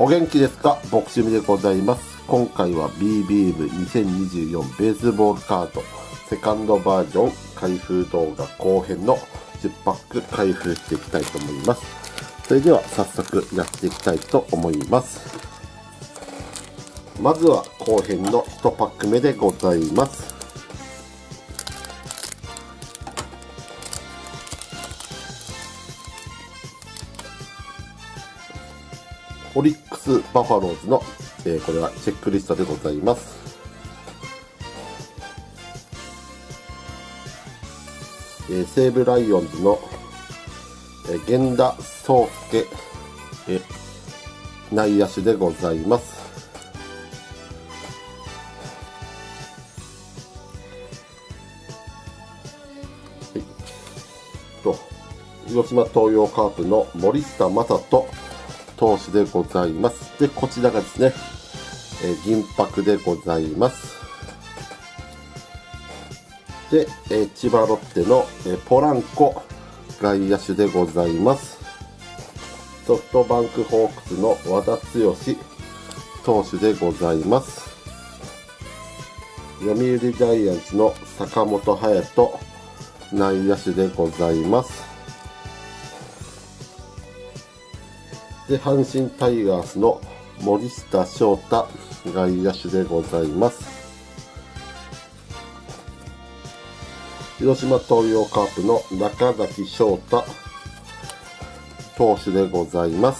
お元気ですか？ボクシングでございます。今回は BBM2024 ベースボールカードセカンドバージョン開封動画後編の10パック開封していきたいと思います。それでは早速やっていきたいと思います。まずは後編の1パック目でございます。オリックス・バファローズの、これはチェックリストでございます。西武ライオンズの、源田壮介、内野手でございます。広島東洋カープの森下正人投手でございます。で、こちらがですね、銀箔でございます。で、千葉ロッテの、ポランコ外野手でございます。ソフトバンクホークスの和田毅投手でございます。読売ジャイアンツの坂本勇人内野手でございます。で、阪神タイガースの森下翔太外野手でございます。広島東洋カープの中崎翔太投手でございます。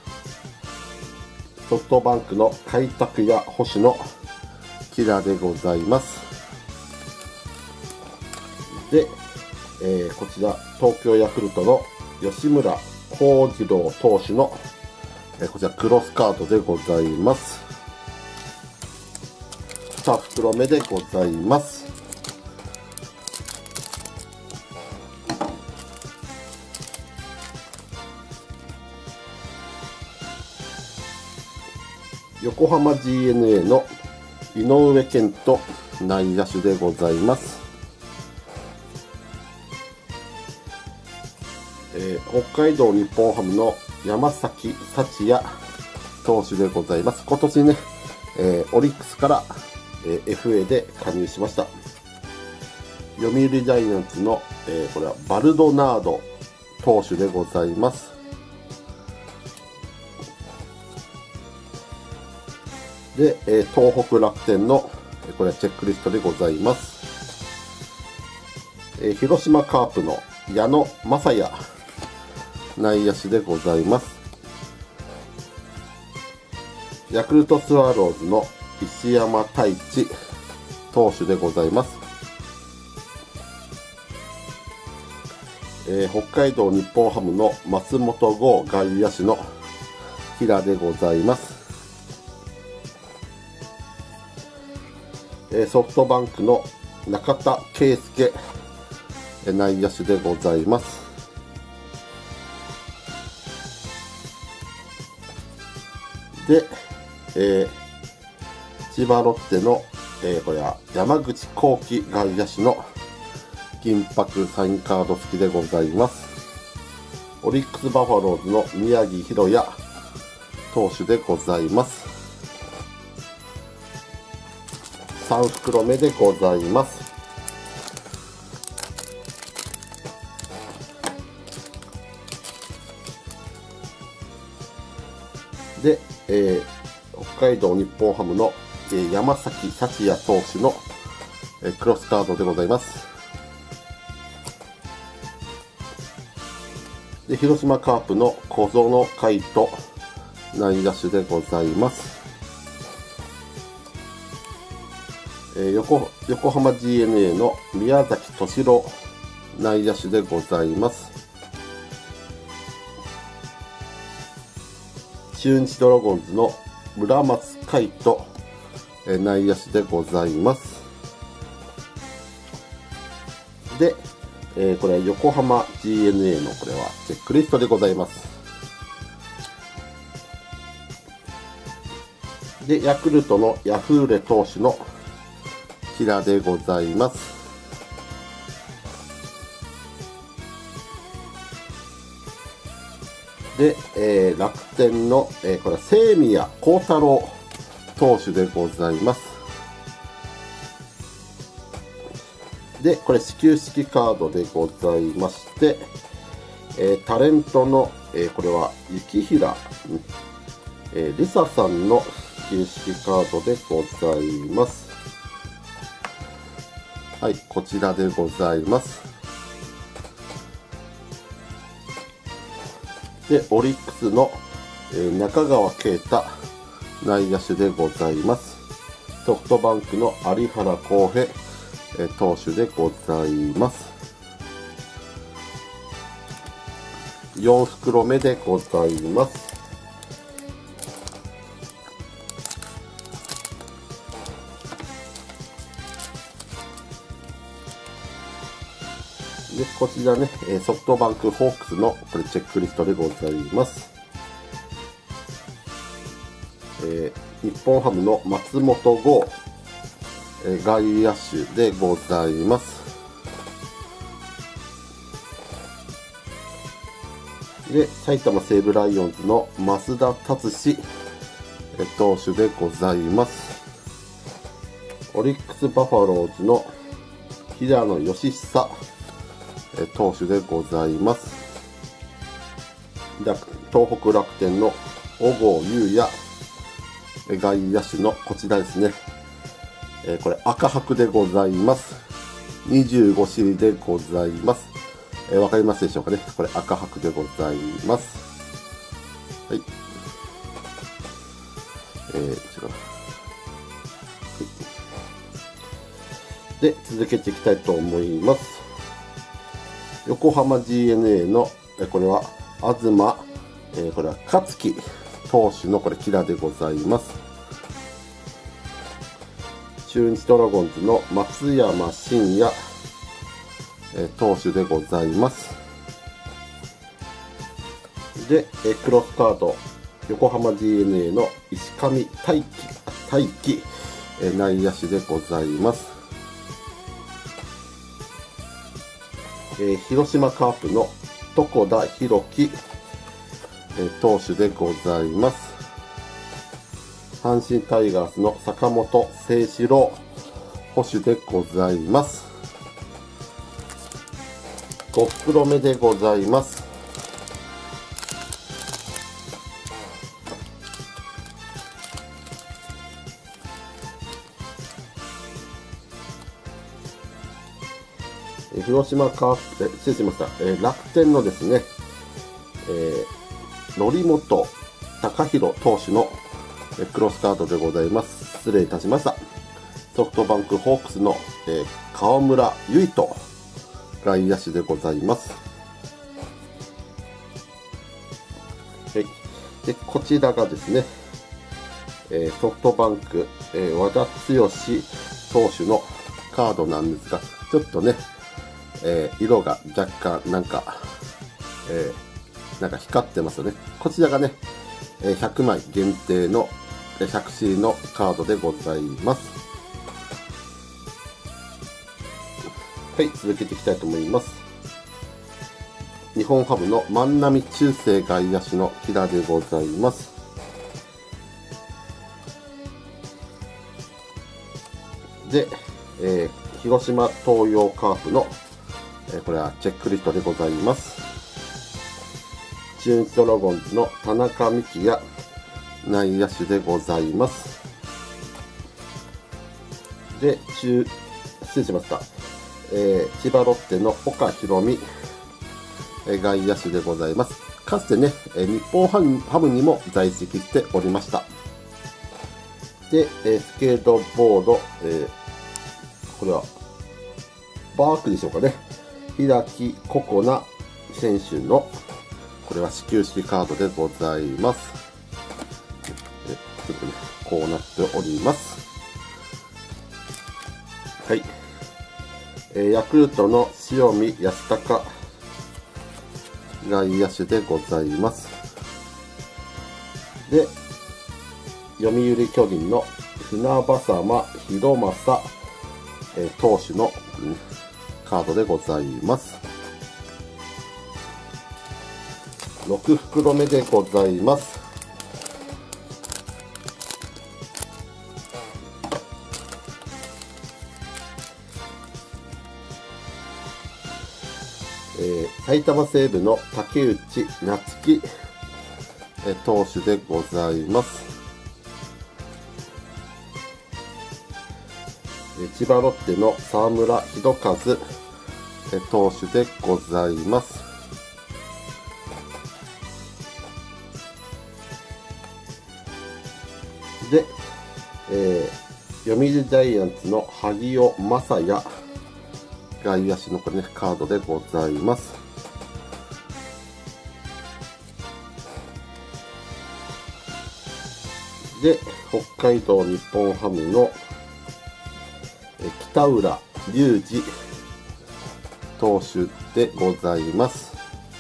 ソフトバンクの開拓や星野キラでございます。で、こちら東京ヤクルトの吉村幸次郎投手の、こちらクロスカードでございます。2袋目でございます。横浜 DeNA の井上健人内野手でございます。北海道日本ハムの山崎幸也投手でございます。今年ね、オリックスから、FA で加入しました。読売ジャイアンツの、これはバルドナード投手でございます。で、東北楽天の、これはチェックリストでございます。広島カープの矢野雅也内野手でございます。ヤクルトスワローズの石山太一投手でございます。北海道日本ハムの松本剛外野手の平でございます。ソフトバンクの中田圭介内野手でございます。で、千葉ロッテの、これは山口幸輝外野手の銀箔サインカード付きでございます。オリックスバファローズの宮城大弥投手でございます。3袋目でございます。で、北海道日本ハムの、山崎幸也投手の、クロスカードでございます。で、広島カープの小園海斗内野手でございます。横浜 DeNA の宮崎敏郎内野手でございます。中日ドラゴンズの村松海斗内野手でございます。で、これは横浜 DeNA のこれはチェックリストでございます。で、ヤクルトのヤフーレ投手のキラでございます。 で、楽天の、これは清宮幸太郎投手でございます。で、これ始球式カードでございまして、タレントの、これは雪平りささんの始球式カードでございます。はい、こちらでございます。で、オリックスの、中川圭太内野手でございます。ソフトバンクの有原航平投手でございます。4袋目でございます。で、こちらね、ソフトバンクホークスのこれチェックリストでございます。日本ハムの松本剛、外野手でございます。で、埼玉西武ライオンズの増田達志投手でございます。オリックスバファローズの平野義久投手でございます。東北楽天の小郷裕也外野手のこちらですね。これ赤白でございます。25種類でございます。わかりますでしょうかね。これ赤白でございます。はい。で、続けていきたいと思います。横浜 DNA の、これは東、これは勝木投手のこれキラでございます。中日ドラゴンズの松山真也投手でございます。で、クロスカード横浜 DNA の石上大輝内野手でございます。広島カープの床田裕樹投手でございます。阪神タイガースの坂本誠志郎捕手でございます。5袋目でございます。広島カープ、失礼しました。楽天のですね、則本昂大投手のクロスカードでございます。失礼いたしました。ソフトバンクホークスの、川村唯斗外野手でございます。はい。で、こちらがですね、ソフトバンク、和田剛投手のカードなんですが、ちょっとね、色が若干なんか光ってますよね。こちらがね、100枚限定の100シーのカードでございます。はい、続けていきたいと思います。日本ハムの万波中正外野手のキラでございます。で、広島東洋カープの、これはチェックリストでございます。中日ドラゴンズの田中幹也内野手でございます。で、失礼しました。千葉ロッテの岡大海外野手でございます。かつてね、日本ハムにも在籍しておりました。で、スケートボード、これはバークでしょうかね。平木心那選手のこれは始球式カードでございます。ちょっとね、こうなっております。はい。ヤクルトの塩見泰隆外野手でございます。で、読売巨人の船場様博正投手のカードでございます。 6袋目でございます。埼玉西武の竹内夏樹投手でございます。千葉ロッテの沢村博和投手でございます。で、読売ジャイアンツの萩尾雅也外野手のこれね、カードでございます。で、北海道日本ハムの北浦龍二投手でございます。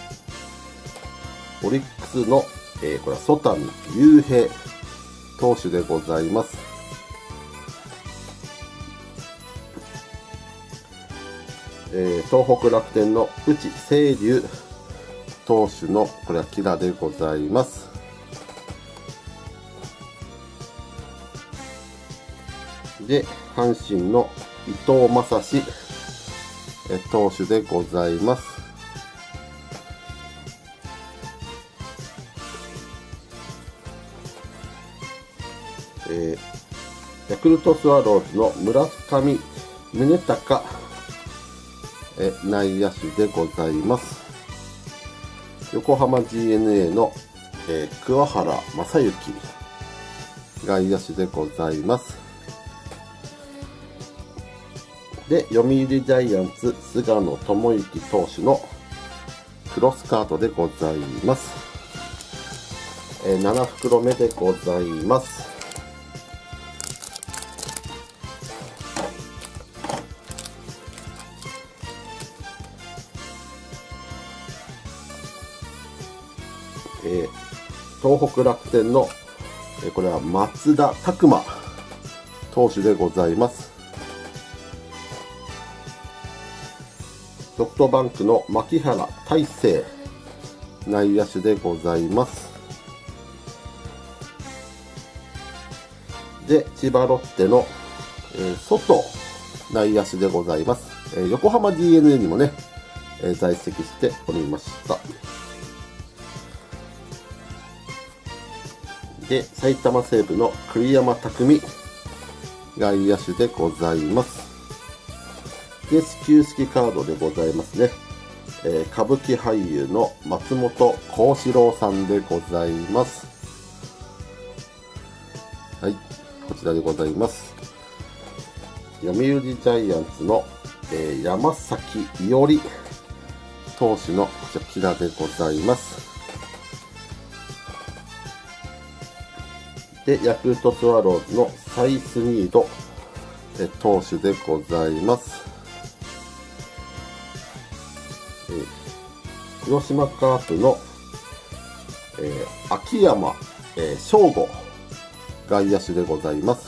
オリックスの、これは曽谷雄平投手でございます。東北楽天の内星龍投手のこれはキラでございます。で、阪神の伊藤将司投手でございます。ヤクルトスワローズの村上宗隆内野手でございます。横浜 DeNA の桑原正幸外野手でございます。で、読売ジャイアンツ菅野智之投手のクロスカートでございます。7袋目でございます。東北楽天のこれは松田拓馬投手でございます。ソフトバンクの牧原大成内野手でございます。で、千葉ロッテの、外内野手でございます。横浜 DeNA にもね、在籍しておりました。で、埼玉西武の栗山巧外野手でございます。で、始球式カードでございますね。歌舞伎俳優の松本幸四郎さんでございます。はい、こちらでございます。読売ジャイアンツの、山崎伊織投手のこちらでございます。で、ヤクルトスワローズのサイスニード投手でございます。広島カープの、秋山翔吾外野手でございます。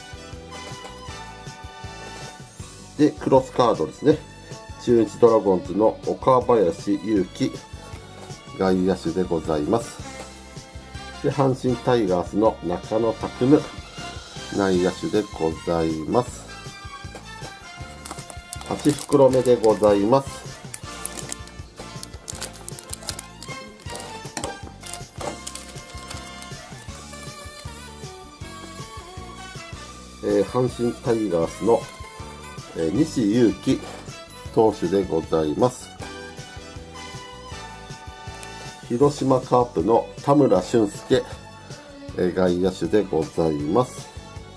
で、クロスカードですね。中日ドラゴンズの岡林勇希外野手でございます。で、阪神タイガースの中野拓夢内野手でございます。8袋目でございます。阪神タイガースの、西勇輝投手でございます。広島カープの田村俊介外野手でございます。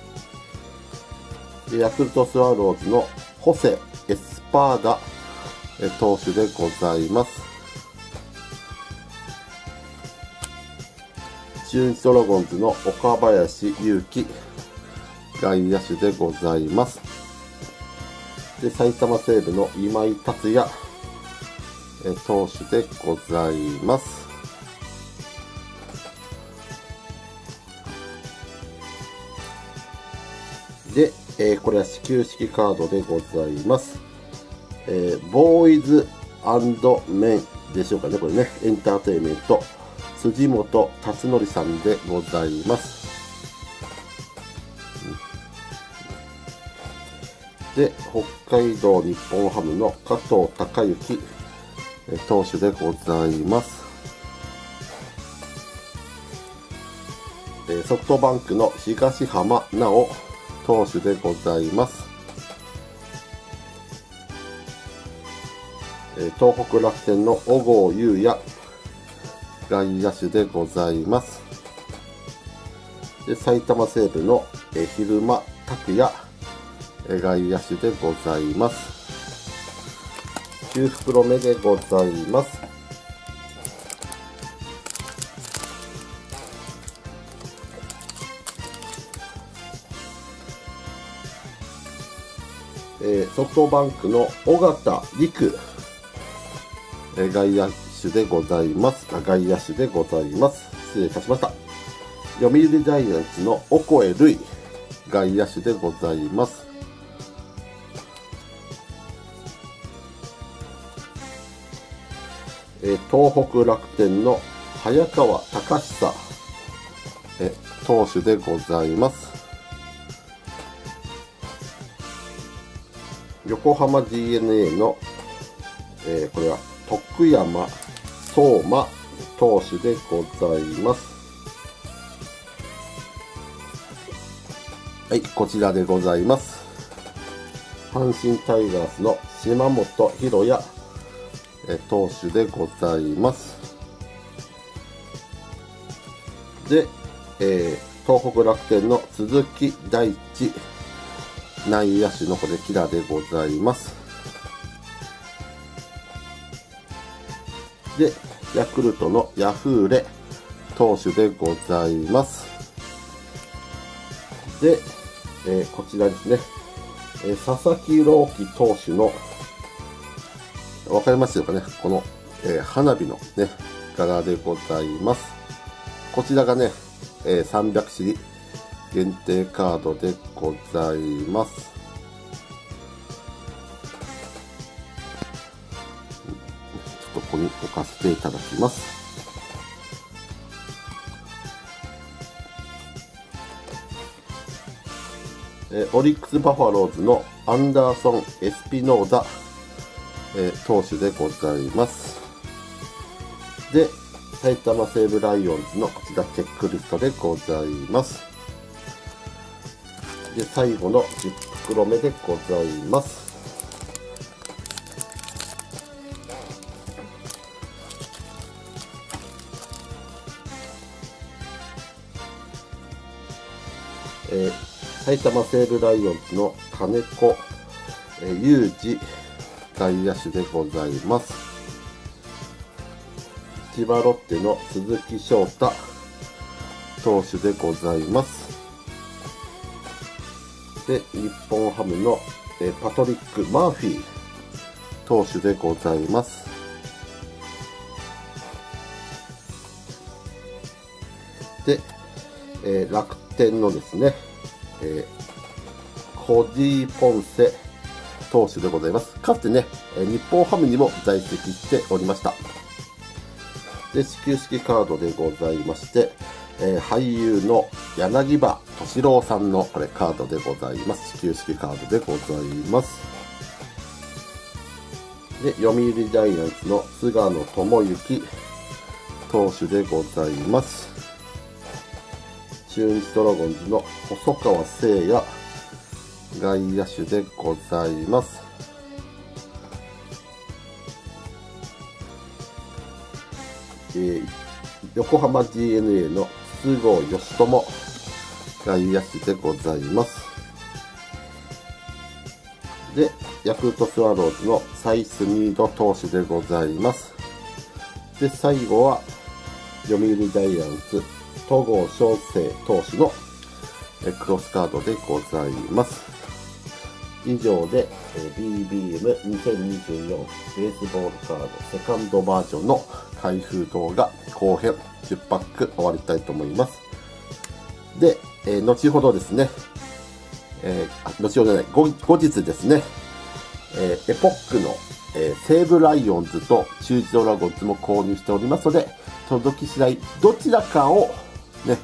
ヤクルトスワローズのホセ・エスパーダ投手でございます。中日ドラゴンズの岡林勇希外野手でございます。で、埼玉西武の今井達也投手でございます。で、これは始球式カードでございます。ボーイズ&メンでしょうかね、これね。エンターテインメント、辻本達則さんでございます。で、北海道日本ハムの加藤貴之投手でございます。ソフトバンクの東浜直投手でございます。東北楽天の小郷裕也外野手でございます。で、埼玉西武の蛭間拓也外野手でございます。9袋目でございます。ソフトバンクの尾形陸外野手でございます。外野手でございます。失礼いたしました。読売ジャイアンツのオコエ瑠偉外野手でございます。東北楽天の早川隆久投手でございます。横浜 DeNA の、これは徳山相馬投手でございます。はい、こちらでございます。阪神タイガースの島本博也投手でございます。で、東北楽天の鈴木大地内野手のこれキラでございます。で、ヤクルトのヤフーレ投手でございます。で、こちらですね、佐々木朗希投手のわかりますよかね、この、花火のね柄でございます。こちらがね、300シリ限定カードでございます。ちょっとここに置かせていただきます。オリックスバファローズのアンダーソン・エスピノーザ投手でございます。で、埼玉西武ライオンズのこちらチェックリストでございます。で、最後の10袋目でございます。埼玉西武ライオンズの金子裕二外野手でございます。千葉ロッテの鈴木翔太投手でございます。で、日本ハムのパトリック・マーフィー投手でございます。で、楽天のですね、コディ・ポンセ投手でございます。かつてね、日本ハムにも在籍しておりました。で、始球式カードでございまして、俳優の柳葉敏郎さんのこれカードでございます。始球式カードでございます。で、読売ジャイアンツの菅野智之投手でございます。中日ドラゴンズの細川誠也外野手でございます。横浜 DeNA の筒香嘉智外野手でございます。で、ヤクルトスワローズのサイスニード投手でございます。で、最後は読売ジャイアンツ戸郷翔征投手のクロスカードでございます。以上で BBM2024 ベースボールカードセカンドバージョンの開封動画後編10パック終わりたいと思います。で、後ほどですね、後ほどじゃない、後日ですね、エポックの、 西武ライオンズと中日ドラゴンズも購入しておりますので、届き次第どちらかをね、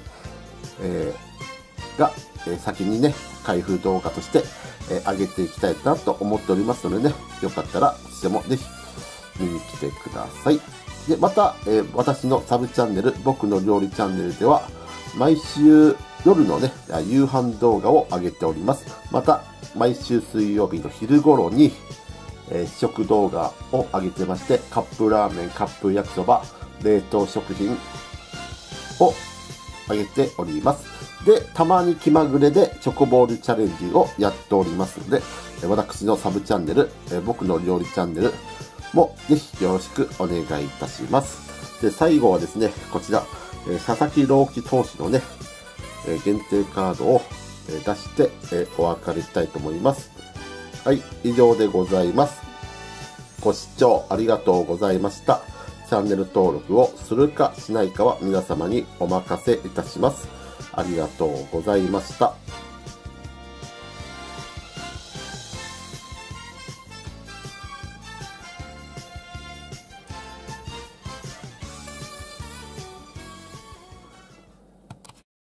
先にね、開封動画として、上げていきたいなと思っておりますのでね、よかったら、そちらもぜひ見に来てください。で、また、私のサブチャンネル、僕の料理チャンネルでは、毎週夜のね、夕飯動画を上げております。また、毎週水曜日の昼頃に、試食動画を上げてまして、カップラーメン、カップ焼きそば、冷凍食品を上げております。で、たまに気まぐれでチョコボールチャレンジをやっておりますので、私のサブチャンネル、僕の料理チャンネルもぜひよろしくお願いいたします。で、最後はですね、こちら、佐々木朗希投手のね、限定カードを出して、お別れしたいと思います。はい、以上でございます。ご視聴ありがとうございました。チャンネル登録をするかしないかは皆様にお任せいたします。ありがとうございました。